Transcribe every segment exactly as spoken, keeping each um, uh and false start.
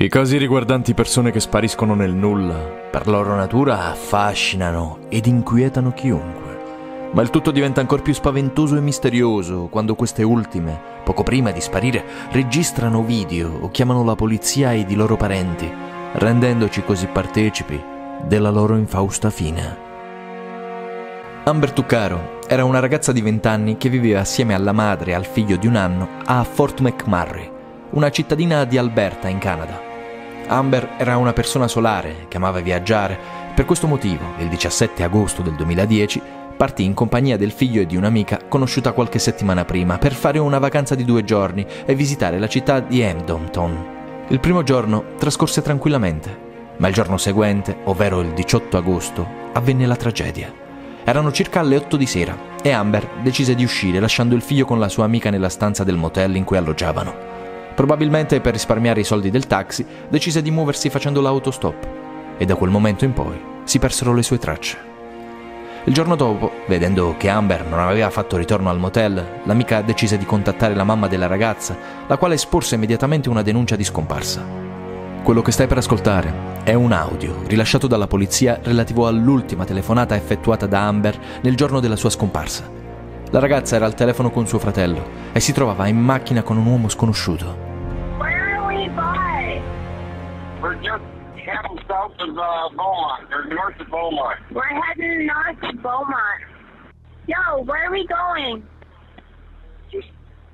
I casi riguardanti persone che spariscono nel nulla, per loro natura, affascinano ed inquietano chiunque. Ma il tutto diventa ancor più spaventoso e misterioso quando queste ultime, poco prima di sparire, registrano video o chiamano la polizia ed i loro parenti, rendendoci così partecipi della loro infausta fine. Amber Tuccaro era una ragazza di venti anni che viveva assieme alla madre e al figlio di un anno a Fort McMurray, una cittadina di Alberta in Canada. Amber era una persona solare che amava viaggiare. Per questo motivo, il diciassette agosto del duemiladieci, partì in compagnia del figlio e di un'amica conosciuta qualche settimana prima per fare una vacanza di due giorni e visitare la città di Edmonton. Il primo giorno trascorse tranquillamente, ma il giorno seguente, ovvero il diciotto agosto, avvenne la tragedia. Erano circa le otto di sera e Amber decise di uscire lasciando il figlio con la sua amica nella stanza del motel in cui alloggiavano. Probabilmente per risparmiare i soldi del taxi, decise di muoversi facendo l'autostop e da quel momento in poi si persero le sue tracce. Il giorno dopo, vedendo che Amber non aveva fatto ritorno al motel, l'amica decise di contattare la mamma della ragazza, la quale esporse immediatamente una denuncia di scomparsa. Quello che stai per ascoltare è un audio rilasciato dalla polizia relativo all'ultima telefonata effettuata da Amber nel giorno della sua scomparsa. La ragazza era al telefono con suo fratello e si trovava in macchina con un uomo sconosciuto. Where are we by? We're just heading south of uh, Beaumont, or north of Beaumont. We're heading north of Beaumont. Yo, where are we going? Just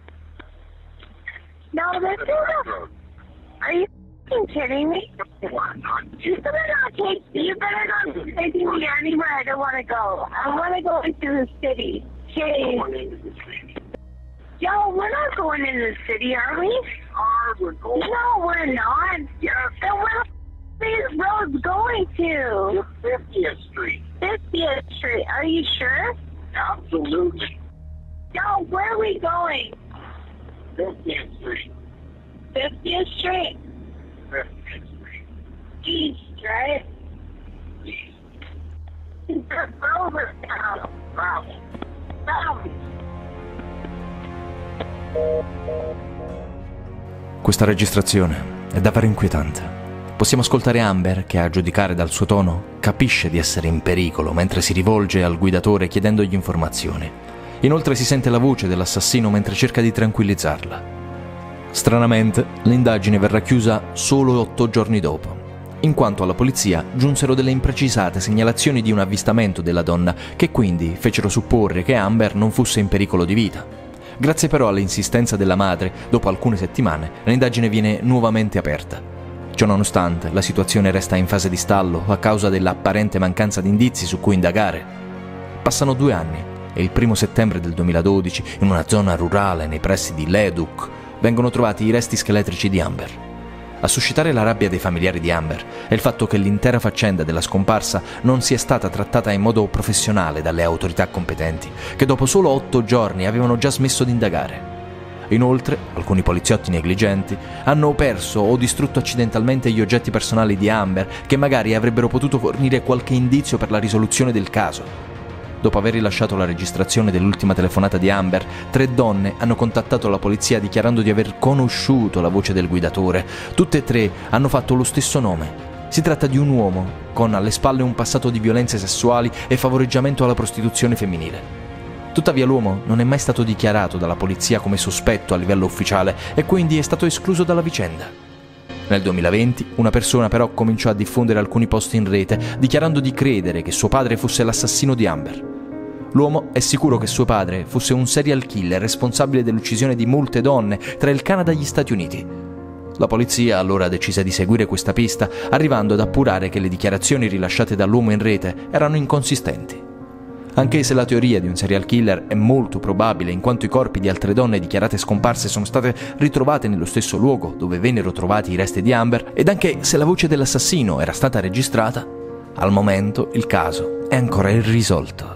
No, this the is back a... road. Are you f***ing kidding me? You better not take... You better not be taking me anywhere I don't want to go. I want to go into the city. Jeez. Yo, we're not going into the city, are we? Are we're going? No, we're not. Yes, Then where the f- these roads going to? fiftieth Street. fiftieth Street. Are you sure? Absolutely. Yo, where are we going? fiftieth Street. fiftieth Street. fiftieth Street. East, right? East. Over now. Travel. South. Questa registrazione è davvero inquietante. Possiamo ascoltare Amber che, a giudicare dal suo tono, capisce di essere in pericolo mentre si rivolge al guidatore chiedendogli informazioni. Inoltre si sente la voce dell'assassino mentre cerca di tranquillizzarla. Stranamente, l'indagine verrà chiusa solo otto giorni dopo, in quanto alla polizia giunsero delle imprecisate segnalazioni di un avvistamento della donna che quindi fecero supporre che Amber non fosse in pericolo di vita. Grazie però all'insistenza della madre, dopo alcune settimane, l'indagine viene nuovamente aperta. Ciononostante, la situazione resta in fase di stallo a causa dell'apparente mancanza di indizi su cui indagare. Passano due anni e il primo settembre del duemiladodici, in una zona rurale nei pressi di Leduc, vengono trovati i resti scheletrici di Amber. A suscitare la rabbia dei familiari di Amber è il fatto che l'intera faccenda della scomparsa non sia stata trattata in modo professionale dalle autorità competenti, che dopo solo otto giorni avevano già smesso di indagare. Inoltre, alcuni poliziotti negligenti hanno perso o distrutto accidentalmente gli oggetti personali di Amber che magari avrebbero potuto fornire qualche indizio per la risoluzione del caso. Dopo aver rilasciato la registrazione dell'ultima telefonata di Amber, tre donne hanno contattato la polizia dichiarando di aver conosciuto la voce del guidatore. Tutte e tre hanno fatto lo stesso nome. Si tratta di un uomo con alle spalle un passato di violenze sessuali e favoreggiamento alla prostituzione femminile. Tuttavia l'uomo non è mai stato dichiarato dalla polizia come sospetto a livello ufficiale e quindi è stato escluso dalla vicenda. Nel duemilaventi una persona però cominciò a diffondere alcuni post in rete dichiarando di credere che suo padre fosse l'assassino di Amber. L'uomo è sicuro che suo padre fosse un serial killer responsabile dell'uccisione di molte donne tra il Canada e gli Stati Uniti. La polizia allora decise di seguire questa pista, arrivando ad appurare che le dichiarazioni rilasciate dall'uomo in rete erano inconsistenti. Anche se la teoria di un serial killer è molto probabile in quanto i corpi di altre donne dichiarate scomparse sono state ritrovate nello stesso luogo dove vennero trovati i resti di Amber, ed anche se la voce dell'assassino era stata registrata, al momento il caso è ancora irrisolto.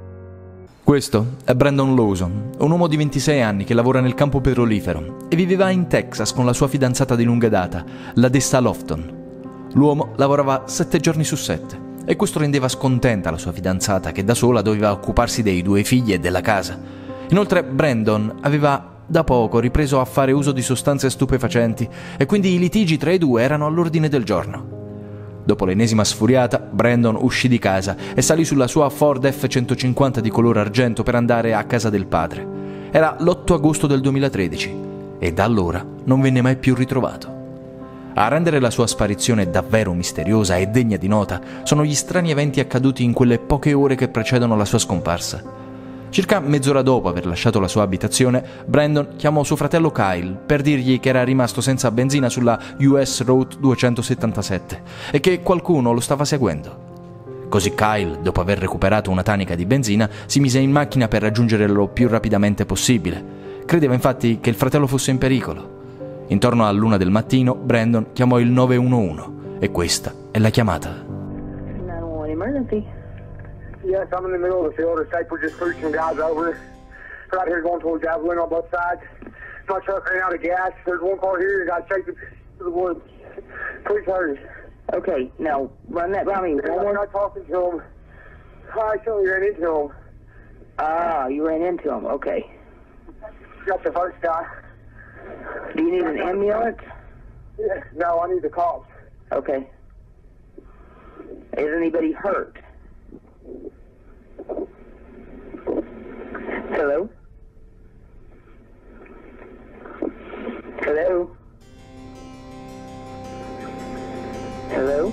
Questo è Brandon Lawson, un uomo di ventisei anni che lavora nel campo petrolifero e viveva in Texas con la sua fidanzata di lunga data, la Dessa Lofton. L'uomo lavorava sette giorni su sette e questo rendeva scontenta la sua fidanzata che da sola doveva occuparsi dei due figli e della casa. Inoltre Brandon aveva da poco ripreso a fare uso di sostanze stupefacenti e quindi i litigi tra i due erano all'ordine del giorno. Dopo l'ennesima sfuriata, Brandon uscì di casa e salì sulla sua Ford F centocinquanta di color argento per andare a casa del padre. Era l'otto agosto del duemilatredici e da allora non venne mai più ritrovato. A rendere la sua sparizione davvero misteriosa e degna di nota sono gli strani eventi accaduti in quelle poche ore che precedono la sua scomparsa. Circa mezz'ora dopo aver lasciato la sua abitazione, Brandon chiamò suo fratello Kyle per dirgli che era rimasto senza benzina sulla U S Route duecentosettantasette e che qualcuno lo stava seguendo. Così Kyle, dopo aver recuperato una tanica di benzina, si mise in macchina per raggiungerlo il più rapidamente possibile. Credeva infatti che il fratello fosse in pericolo. Intorno all'una del mattino, Brandon chiamò il nove uno uno e questa è la chiamata. nine one one emergency. Yes, I'm in the middle of the field. The state, we're just pushing guys over. Right here going towards Javelin on both sides. My truck ran out of gas. There's one car here. Got taken to the woods. Please hurry. Okay, now run that by me. One I'm more. not talking to him. I actually ran into him. Ah, you ran into him. Okay. Got the first guy. Do you need an ambulance? Yeah, no, I need the cops. Okay. Is anybody hurt? Hello? Hello? Hello?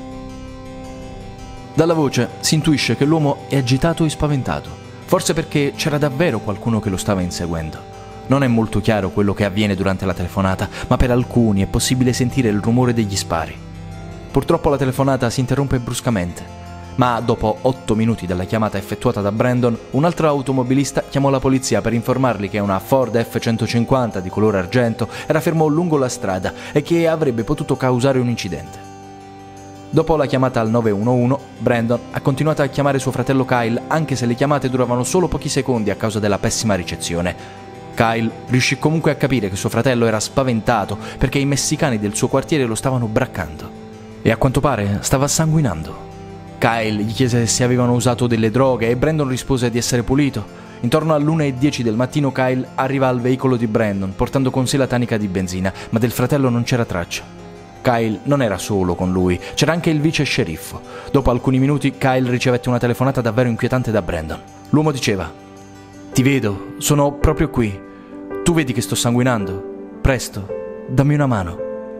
Dalla voce si intuisce che l'uomo è agitato e spaventato, forse perché c'era davvero qualcuno che lo stava inseguendo. Non è molto chiaro quello che avviene durante la telefonata, ma per alcuni è possibile sentire il rumore degli spari. Purtroppo la telefonata si interrompe bruscamente, ma dopo otto minuti dalla chiamata effettuata da Brandon, un altro automobilista chiamò la polizia per informargli che una Ford F centocinquanta di colore argento era fermo lungo la strada e che avrebbe potuto causare un incidente. Dopo la chiamata al nove uno uno, Brandon ha continuato a chiamare suo fratello Kyle, anche se le chiamate duravano solo pochi secondi a causa della pessima ricezione. Kyle riuscì comunque a capire che suo fratello era spaventato perché i messicani del suo quartiere lo stavano braccando e a quanto pare stava sanguinando. Kyle gli chiese se avevano usato delle droghe e Brandon rispose di essere pulito. Intorno all'una e dieci del mattino Kyle arriva al veicolo di Brandon portando con sé la tanica di benzina, ma del fratello non c'era traccia. Kyle non era solo con lui, c'era anche il vice sceriffo. Dopo alcuni minuti Kyle ricevette una telefonata davvero inquietante da Brandon. L'uomo diceva: "Ti vedo, sono proprio qui. Tu vedi che sto sanguinando? Presto, dammi una mano."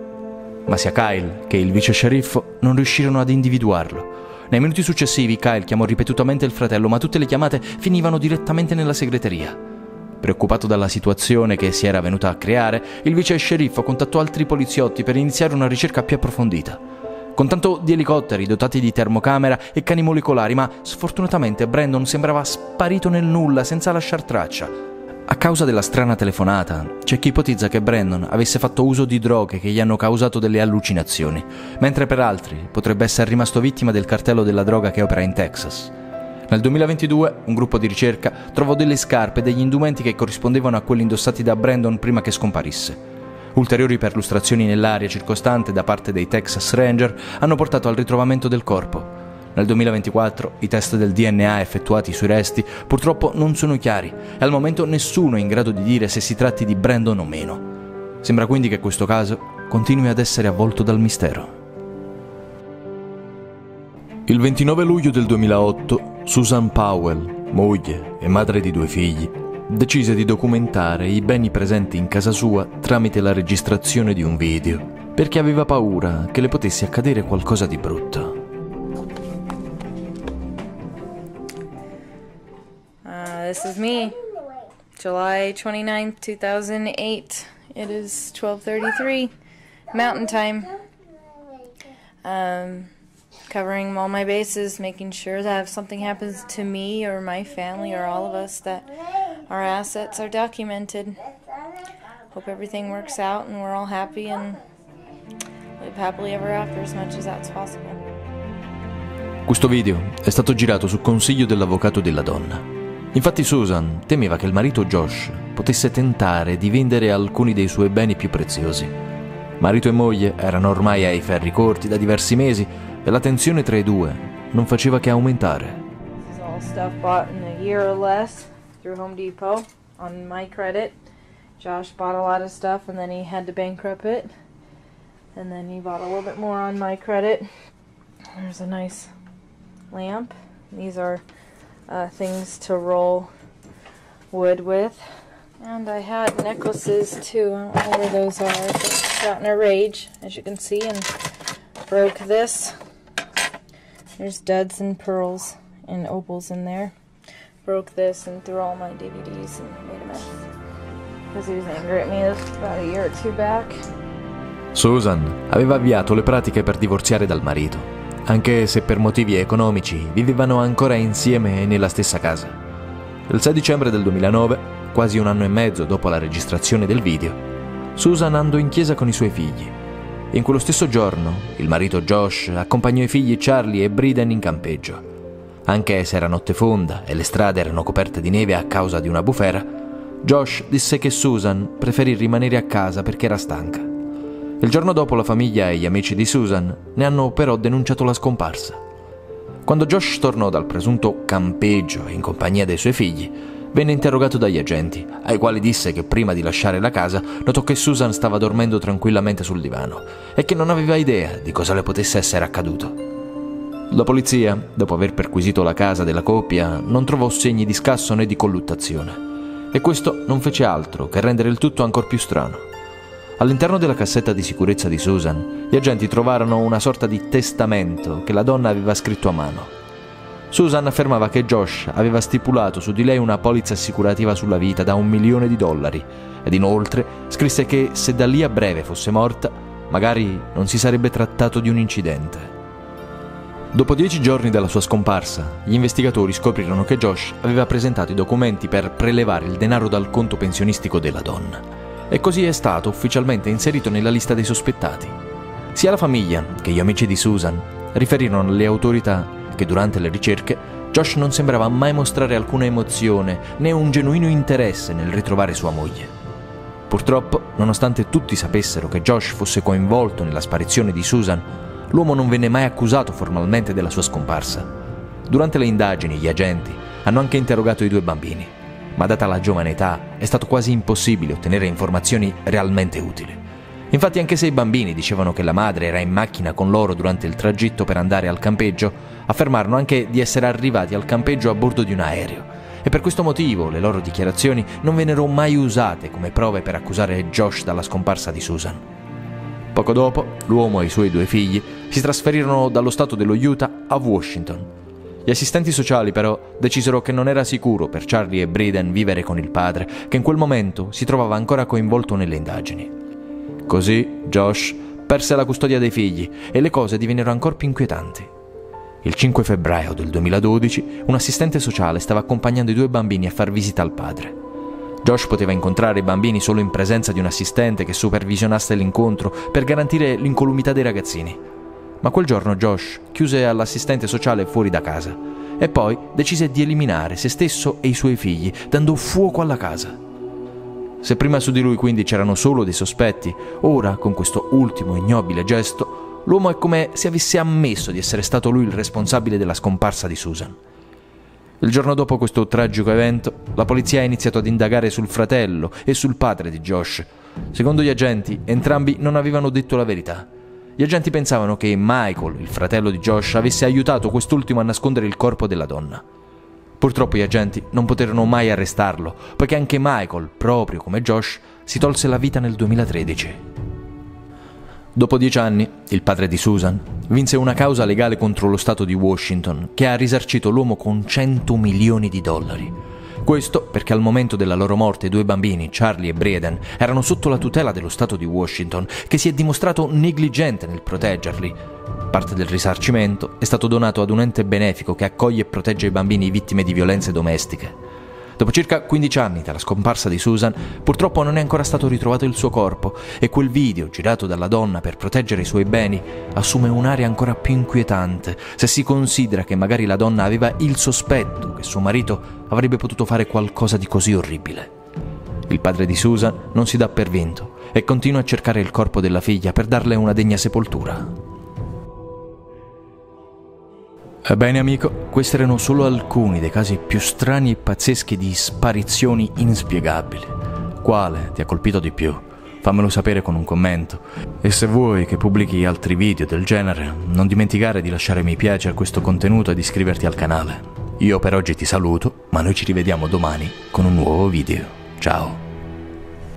Ma sia Kyle che il vice sceriffo non riuscirono ad individuarlo. Nei minuti successivi Kyle chiamò ripetutamente il fratello, ma tutte le chiamate finivano direttamente nella segreteria. Preoccupato dalla situazione che si era venuta a creare, il vice sceriffo contattò altri poliziotti per iniziare una ricerca più approfondita. Con tanto di elicotteri dotati di termocamera e cani molecolari, ma sfortunatamente Brandon sembrava sparito nel nulla senza lasciar traccia. A causa della strana telefonata, c'è chi ipotizza che Brandon avesse fatto uso di droghe che gli hanno causato delle allucinazioni, mentre per altri potrebbe essere rimasto vittima del cartello della droga che opera in Texas. Nel duemilaventidue un gruppo di ricerca trovò delle scarpe e degli indumenti che corrispondevano a quelli indossati da Brandon prima che scomparisse. Ulteriori perlustrazioni nell'area circostante da parte dei Texas Ranger hanno portato al ritrovamento del corpo. Nel duemilaventiquattro i test del D N A effettuati sui resti purtroppo non sono chiari e al momento nessuno è in grado di dire se si tratti di Brandon o meno. Sembra quindi che questo caso continui ad essere avvolto dal mistero. Il ventinove luglio del duemilaotto, Susan Powell, moglie e madre di due figli, decise di documentare i beni presenti in casa sua tramite la registrazione di un video, perché aveva paura che le potesse accadere qualcosa di brutto. This is me, July twenty-ninth, two thousand eight. It is twelve thirty-three Mountain Time. Um, covering all my bases, making sure that if something happens to me or my family or all of us, that our assets are documented. Hope everything works out and we're all happy and live happily ever after as much as that's possible. Questo video è stato girato su consiglio dell'avvocato della donna. Infatti Susan temeva che il marito Josh potesse tentare di vendere alcuni dei suoi beni più preziosi. Marito e moglie erano ormai ai ferri corti da diversi mesi e la tensione tra i due non faceva che aumentare. This is all stuff bought in a year or less through Home Depot on my credit, Josh bought a lot of stuff and then he had to bankrupt it. And then he bought a little bit more on my credit. There's a nice lamp. These are uh, things to roll wood with. And I had necklaces too. I don't know where those are. I just got in a rage, as you can see, and broke this. There's duds and pearls and opals in there. Broke this and threw all my D V Ds and made a mess. Because he was angry at me about a year or two back. Susan aveva avviato le pratiche per divorziare dal marito, anche se per motivi economici vivevano ancora insieme nella stessa casa. Il sei dicembre del duemilanove, quasi un anno e mezzo dopo la registrazione del video, Susan andò in chiesa con i suoi figli. In quello stesso giorno, il marito Josh accompagnò i figli Charlie e Briden in campeggio. Anche se era notte fonda e le strade erano coperte di neve a causa di una bufera, Josh disse che Susan preferì rimanere a casa perché era stanca. Il giorno dopo la famiglia e gli amici di Susan ne hanno però denunciato la scomparsa. Quando Josh tornò dal presunto campeggio in compagnia dei suoi figli, venne interrogato dagli agenti, ai quali disse che prima di lasciare la casa notò che Susan stava dormendo tranquillamente sul divano e che non aveva idea di cosa le potesse essere accaduto. La polizia, dopo aver perquisito la casa della coppia, non trovò segni di scasso né di colluttazione, e questo non fece altro che rendere il tutto ancor più strano. All'interno della cassetta di sicurezza di Susan, gli agenti trovarono una sorta di testamento che la donna aveva scritto a mano. Susan affermava che Josh aveva stipulato su di lei una polizza assicurativa sulla vita da un milione di dollari ed inoltre scrisse che se da lì a breve fosse morta, magari non si sarebbe trattato di un incidente. Dopo dieci giorni dalla sua scomparsa, gli investigatori scoprirono che Josh aveva presentato i documenti per prelevare il denaro dal conto pensionistico della donna. E così è stato ufficialmente inserito nella lista dei sospettati. Sia la famiglia che gli amici di Susan riferirono alle autorità che durante le ricerche Josh non sembrava mai mostrare alcuna emozione né un genuino interesse nel ritrovare sua moglie. Purtroppo, nonostante tutti sapessero che Josh fosse coinvolto nella sparizione di Susan, l'uomo non venne mai accusato formalmente della sua scomparsa. Durante le indagini gli agenti hanno anche interrogato i due bambini, ma data la giovane età è stato quasi impossibile ottenere informazioni realmente utili. Infatti, anche se i bambini dicevano che la madre era in macchina con loro durante il tragitto per andare al campeggio, affermarono anche di essere arrivati al campeggio a bordo di un aereo, e per questo motivo le loro dichiarazioni non vennero mai usate come prove per accusare Josh dalla scomparsa di Susan. Poco dopo, l'uomo e i suoi due figli si trasferirono dallo stato dello Utah a Washington. Gli assistenti sociali però decisero che non era sicuro per Charlie e Briden vivere con il padre, che in quel momento si trovava ancora coinvolto nelle indagini. Così Josh perse la custodia dei figli e le cose divennero ancora più inquietanti. Il cinque febbraio del duemiladodici un assistente sociale stava accompagnando i due bambini a far visita al padre. Josh poteva incontrare i bambini solo in presenza di un assistente che supervisionasse l'incontro per garantire l'incolumità dei ragazzini. Ma quel giorno Josh chiuse all'assistente sociale fuori da casa e poi decise di eliminare se stesso e i suoi figli, dando fuoco alla casa. Se prima su di lui quindi c'erano solo dei sospetti, ora, con questo ultimo ignobile gesto, l'uomo è come se avesse ammesso di essere stato lui il responsabile della scomparsa di Susan. Il giorno dopo questo tragico evento, la polizia ha iniziato ad indagare sul fratello e sul padre di Josh. Secondo gli agenti, entrambi non avevano detto la verità. Gli agenti pensavano che Michael, il fratello di Josh, avesse aiutato quest'ultimo a nascondere il corpo della donna. Purtroppo gli agenti non poterono mai arrestarlo, poiché anche Michael, proprio come Josh, si tolse la vita nel duemilatredici. Dopo dieci anni, il padre di Susan vinse una causa legale contro lo Stato di Washington che ha risarcito l'uomo con cento milioni di dollari. Questo perché al momento della loro morte i due bambini, Charlie e Briden, erano sotto la tutela dello Stato di Washington, che si è dimostrato negligente nel proteggerli. Parte del risarcimento è stato donato ad un ente benefico che accoglie e protegge i bambini vittime di violenze domestiche. Dopo circa quindici anni dalla scomparsa di Susan, purtroppo non è ancora stato ritrovato il suo corpo e quel video, girato dalla donna per proteggere i suoi beni, assume un'area ancora più inquietante se si considera che magari la donna aveva il sospetto che suo marito avrebbe potuto fare qualcosa di così orribile. Il padre di Susan non si dà per vinto e continua a cercare il corpo della figlia per darle una degna sepoltura. Ebbene amico, questi erano solo alcuni dei casi più strani e pazzeschi di sparizioni inspiegabili. quale ti ha colpito di più? Fammelo sapere con un commento. E se vuoi che pubblichi altri video del genere, non dimenticare di lasciare mi piace a questo contenuto e di iscriverti al canale. Io per oggi ti saluto, ma noi ci rivediamo domani con un nuovo video. Ciao!